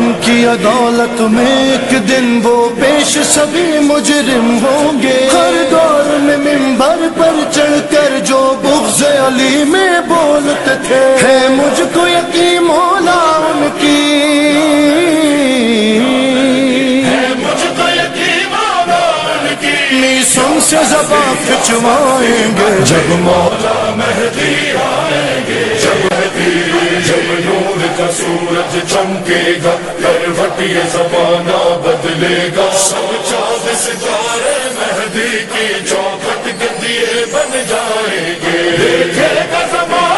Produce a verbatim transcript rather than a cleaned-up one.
उनकी अदालत में एक दिन वो पेश सभी मुजरिम होंगे। हर दौर में मिंबर पर चढ़कर जो बुग़्ज़ अली में बोलते थे, है मुझको यकीन मौला उनकी, मीसों से ज़बां खिंचवाएंगे जब मौला मेहदी आएंगे। जब मेहदी, जब नूर का सूरज चमकेगा, करवटी ज़माना बदलेगा। सब चाँद सितारे मेहदी की चौखट के दिए बन जाएंगे। देखेगा ज़माना